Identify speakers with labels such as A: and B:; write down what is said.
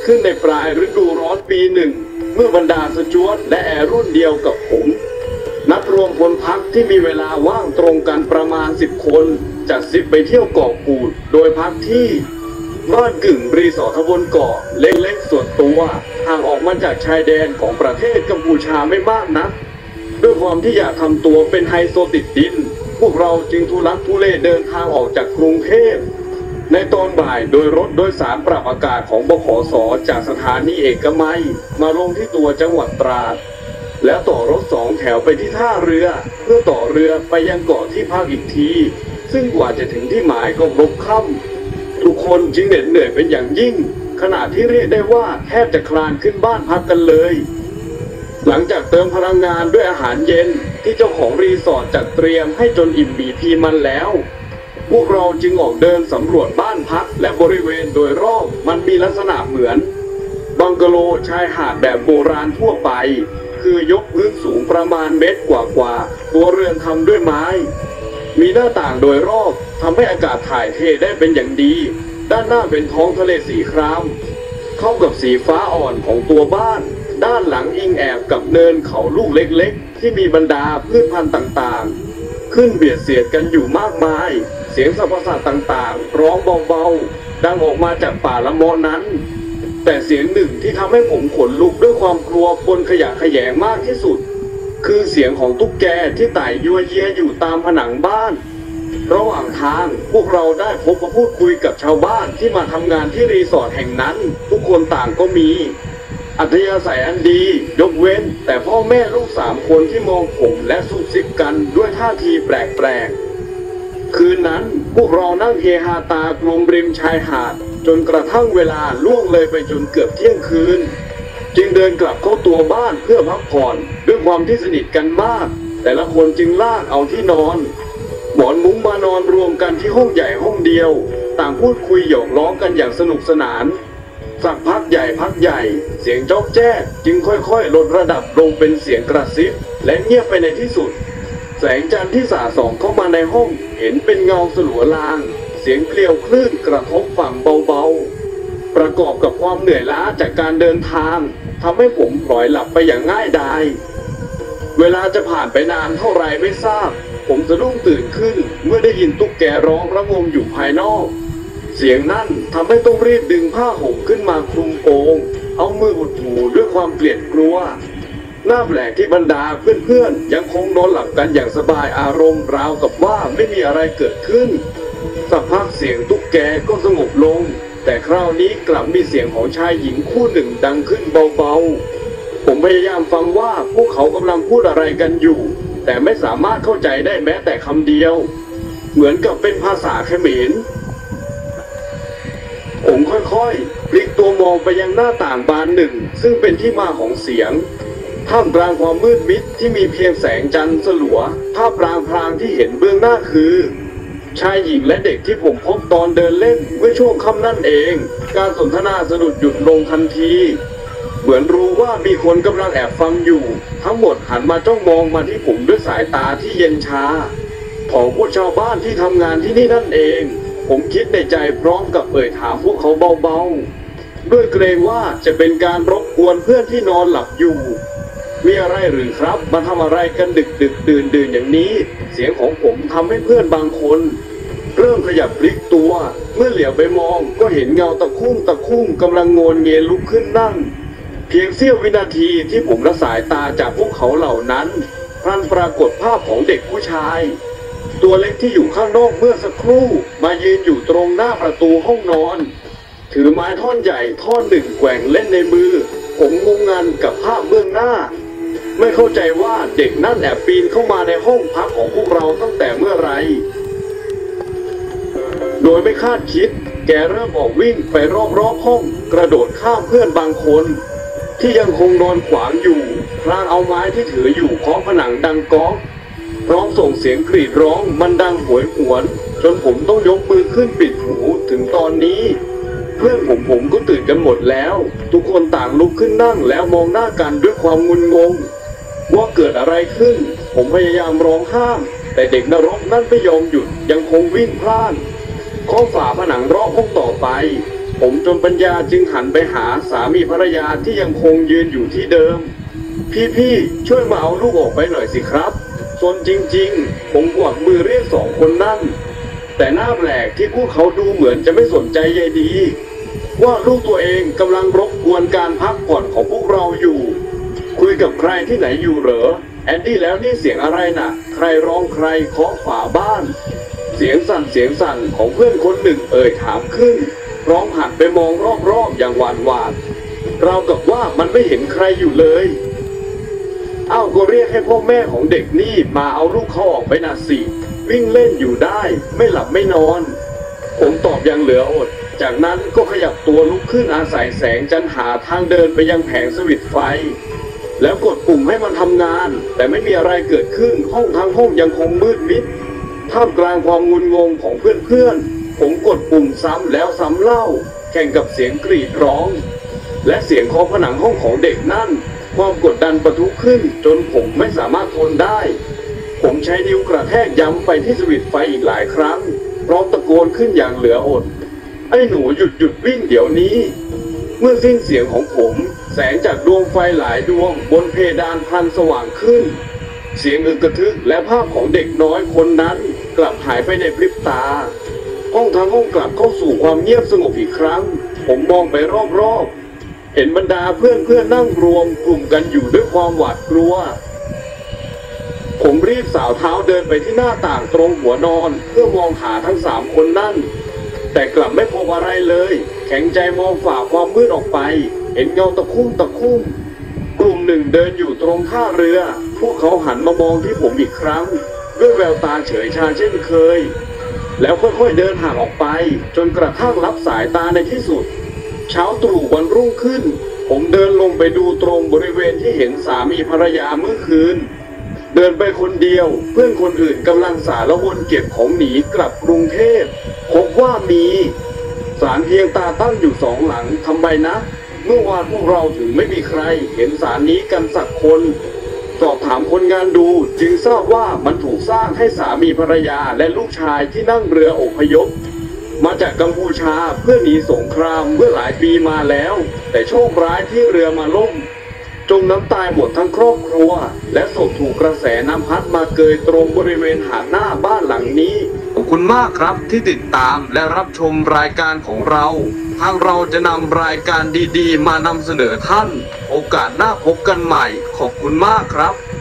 A: ขึ้นในปลายฤดูร้อนปีหนึ่งเมื่อบรรดาสจ๊วตและแอร์รุ่นเดียวกับผมนัดรวมพลพักที่มีเวลาว่างตรงกันประมาณ10 คนจัด10ไปเที่ยวเกาะกูดโดยพักที่บ้านกึ่งรีสอร์ทบนเกาะเล็กๆส่วนตัวห่างออกมาจากชายแดนของประเทศกัมพูชาไม่มากนักด้วยความที่อยากทำตัวเป็นไฮโซติดดินพวกเราจึงทุลักทุเลเดินทางออกจากกรุงเทพในตอนบ่ายโดยรถโดยสารปรับอากาศของบขส.จากสถานีเอกมัยมาลงที่ตัวจังหวัดตราดแล้วต่อรถ2 แถวไปที่ท่าเรือเพื่อต่อเรือไปยังเกาะที่พักอีกทีซึ่งกว่าจะถึงที่หมายก็พบค่ำทุกคนจึงเหน็ดเหนื่อยเป็นอย่างยิ่งขณะที่เรียกได้ว่าแทบจะคลานขึ้นบ้านพักกันเลยหลังจากเติมพลังงานด้วยอาหารเย็นที่เจ้าของรีสอร์ทจัดเตรียมให้จนอิ่มบีพีมันแล้วพวกเราจึงออกเดินสำรวจบ้านพักและบริเวณโดยรอบมันมีลักษณะเหมือนบังกะโลชายหาดแบบโบราณทั่วไปคือยกพื้นสูงประมาณเมตรกว่าตัวเรือนทำด้วยไม้มีหน้าต่างโดยรอบทำให้อากาศถ่ายเทได้เป็นอย่างดีด้านหน้าเป็นท้องทะเลสีครามเข้ากับสีฟ้าอ่อนของตัวบ้านด้านหลังอิงแอบกับเนินเขาลูกเล็กๆที่มีบรรดาพืชพันธุ์ต่างๆขึ้นเบียดเสียดกันอยู่มากมายเสียงสรรพสัตว์ต่างๆร้องเบาๆดังออกมาจากป่าละเมาะนั้นแต่เสียงหนึ่งที่ทำให้ผมขนลุกด้วยความกลัวปนขยะแขยงมากที่สุดคือเสียงของตุ๊กแกที่ไต่ยัวเยียอยู่ตามผนังบ้านระหว่างทางพวกเราได้พบมาพูดคุยกับชาวบ้านที่มาทำงานที่รีสอร์ทแห่งนั้นทุกคนต่างก็มีอัธยาศัยอันดียกเว้นแต่พ่อแม่ลูก3 คนที่มองผมและซุบซิบกันด้วยท่าทีแปลกๆคืนนั้นพวกเรานั่งเฮฮาตากลมริมชายหาดจนกระทั่งเวลาล่วงเลยไปจนเกือบเที่ยงคืนจึงเดินกลับเข้าตัวบ้านเพื่อพักผ่อนด้วยความที่สนิทกันมากแต่ละคนจึงลากเอาที่นอนหมอนมุ้งมานอนรวมกันที่ห้องใหญ่ห้องเดียวต่างพูดคุยหยอกล้อกันอย่างสนุกสนานสักพักใหญ่เสียงจ๊อกแจ๊กจึงค่อยๆลดระดับลงเป็นเสียงกระซิบและเงียบไปในที่สุดแสงจันทร์ที่สาดส่องเข้ามาในห้องเห็นเป็นเงาสลัวลางเสียงเกลียวคลื่นกระทบฝั่งเบาๆประกอบกับความเหนื่อยล้าจากการเดินทางทำให้ผมพลอยหลับไปอย่างง่ายดายเวลาจะผ่านไปนานเท่าไรไม่ทราบผมสะดุ้งตื่นขึ้นเมื่อได้ยินตุ๊กแกร้องระงมอยู่ภายนอกเสียงนั่นทำให้ต้องรีบดึงผ้าห่มขึ้นมาคลุมโปงเอามืออุดหูด้วยความเกลียดกลัวน่าแปลกที่บรรดาเพื่อนๆยังคงนอนหลับกันอย่างสบายอารมณ์ราวกับว่าไม่มีอะไรเกิดขึ้นสักพักเสียงตุ๊กแกก็สงบลงแต่คราวนี้กลับมีเสียงของชายหญิงคู่หนึ่งดังขึ้นเบาๆผมพยายามฟังว่าพวกเขากำลังพูดอะไรกันอยู่แต่ไม่สามารถเข้าใจได้แม้แต่คำเดียวเหมือนกับเป็นภาษาเขมรผมค่อยๆพลิกตัวมองไปยังหน้าต่างบานหนึ่งซึ่งเป็นที่มาของเสียงท่ามกลางความมืดมิดที่มีเพียงแสงจันทร์สลัวภาพพลางที่เห็นเบื้องหน้าคือชายหญิงและเด็กที่ผมพบตอนเดินเล่นเมื่อช่วงค่ำนั่นเองการสนทนาสะดุดหยุดลงทันทีเหมือนรู้ว่ามีคนกำลังแอบฟังอยู่ทั้งหมดหันมาจ้องมองมาที่ผมด้วยสายตาที่เย็นชาของพวกชาวบ้านที่ทำงานที่นี่นั่นเองผมคิดในใจพร้อมกับเอ่ยถามพวกเขาเบาๆด้วยเกรงว่าจะเป็นการรบกวนเพื่อนที่นอนหลับอยู่มีอะไรหรือครับมาทำอะไรกันดึกดื่นอย่างนี้เสียงของผมทำให้เพื่อนบางคนเริ่มขยับพลิกตัวเมื่อเหลียวไปมองก็เห็นเงาตะคุ่มกำลังโงนเงียลุกขึ้นนั่งเพียงเสี้ยววินาทีที่ผมละสายตาจากพวกเขาเหล่านั้นพลันปรากฏภาพของเด็กผู้ชายตัวเล็กที่อยู่ข้างนอกเมื่อสักครู่มายืนอยู่ตรงหน้าประตูห้องนอนถือไม้ท่อนใหญ่ท่อนหนึ่งแกว่งเล่นในมือผมงงงันกับภาพเบื้องหน้าไม่เข้าใจว่าเด็กนั่นแอบปีนเข้ามาในห้องพักของพวกเราตั้งแต่เมื่อไรโดยไม่คาดคิดแกเริ่มออกวิ่งไปรอบห้องกระโดดข้ามเพื่อนบางคนที่ยังคงนอนขวางอยู่พลางเอาไม้ที่ถืออยู่เคาะผนังดังก๊อกพร้อมส่งเสียงกรีดร้องมันดังโหยหวนจนผมต้องยกมือขึ้นปิดหูถึงตอนนี้เพื่อนผมก็ตื่นกันหมดแล้วทุกคนต่างลุกขึ้นนั่งแล้วมองหน้ากันด้วยความงุนงงว่าเกิดอะไรขึ้นผมพยายามร้องห้ามแต่เด็กนรกนั่นไม่ยอมหยุดยังคงวิ่งพล่านข้อฝาผนังรอบห้องต่อไปผมจนปัญญาจึงหันไปหาสามีภรรยาที่ยังคงยืนอยู่ที่เดิมพี่ช่วยมาเอาลูกออกไปหน่อยสิครับส่วนจริงๆผมกวักมือเรียก2 คนนั่นแต่หน้าแปลกที่พวกเขาดูเหมือนจะไม่สนใจใยดีว่าลูกตัวเองกำลังรบกวนการพักผ่อนของพวกเราอยู่คุยกับใครที่ไหนอยู่เหรอแอนดี้แล้วนี่เสียงอะไรน่ะใครร้องใครเคาะฝาบ้านเสียงสั่นของเพื่อนคนหนึ่งถามขึ้นพร้อมหันไปมองรอบๆอย่างหวาดเรากับว่ามันไม่เห็นใครอยู่เลยก็เรียกให้พ่อแม่ของเด็กนี่มาเอาลูกเขาออกไปน่ะสิวิ่งเล่นอยู่ได้ไม่หลับไม่นอนผมตอบอย่างเหลืออดจากนั้นก็ขยับตัวลุกขึ้นอาศัยแสงจันทร์หาทางเดินไปยังแผงสวิตช์ไฟแล้วกดปุ่มให้มันทำงานแต่ไม่มีอะไรเกิดขึ้นห้องทั้งห้องยังคงมืดมิดท่ามกลางความงุนงงของเพื่อนๆผมกดปุ่มซ้ำแล้วซ้ำเล่าแข่งกับเสียงกรีดร้องและเสียงเคาะผนังห้องของเด็กนั่นความกดดันปะทุขึ้นจนผมไม่สามารถทนได้ผมใช้นิ้วกระแทกย้ำไปที่สวิตช์ไฟอีกหลายครั้งพร้อมตะโกนขึ้นอย่างเหลืออดไอ้หนูหยุดวิ่งเดี๋ยวนี้เมื่อสิ้นเสียงของผมแสงจากดวงไฟหลายดวงบนเพดานพลันสว่างขึ้นเสียงอึกกระทึกและภาพของเด็กน้อยคนนั้นกลับหายไปในพริบตาห้องทั้งห้องกลับเข้าสู่ความเงียบสงบอีกครั้งผมมองไปรอบๆเห็นบรรดาเพื่อนนั่งรวมกลุ่มกันอยู่ด้วยความหวาดกลัวผมรีบสาวเท้าเดินไปที่หน้าต่างตรงหัวนอนเพื่อมองหาทั้ง3 คนนั่นแต่กลับไม่พบอะไรเลยแข็งใจมองฝ่าความมืดออกไปเห็นเงาตะคุ่มกลุ่มหนึ่งเดินอยู่ตรงท่าเรือพวกเขาหันมามองที่ผมอีกครั้งด้วยแววตาเฉยชาเช่นเคยแล้วค่อยๆเดินห่างออกไปจนกระทั่งลับสายตาในที่สุดเช้าตรู่วันรุ่งขึ้นผมเดินลงไปดูตรงบริเวณที่เห็นสามีภรรยาเมื่อคืนเดินไปคนเดียวเพื่อนคนอื่นกำลังสารวนเก็บของหนีกลับกรุงเทพพบว่ามีศาลเพียงตาตั้งอยู่2 หลังทำไมนะเมื่อวานพวกเราถึงไม่มีใครเห็นศาลนี้กันสักคนสอบถามคนงานดูจึงทราบว่ามันถูกสร้างให้สามีภรรยาและลูกชายที่นั่งเรืออพยพมาจากกัมพูชาเพื่อหนีสงครามเมื่อหลายปีมาแล้วแต่โชคร้ายที่เรือมาล่มจมน้ำตายหมดทั้งครอบครัวและศพถูกกระแสน้ำพัดมาเกยตรงบริเวณหาดหน้าบ้านหลังนี้ขอบคุณมากครับที่ติดตามและรับชมรายการของเราทางเราจะนำรายการดีๆมานำเสนอท่านโอกาสหน้าพบกันใหม่ขอบคุณมากครับ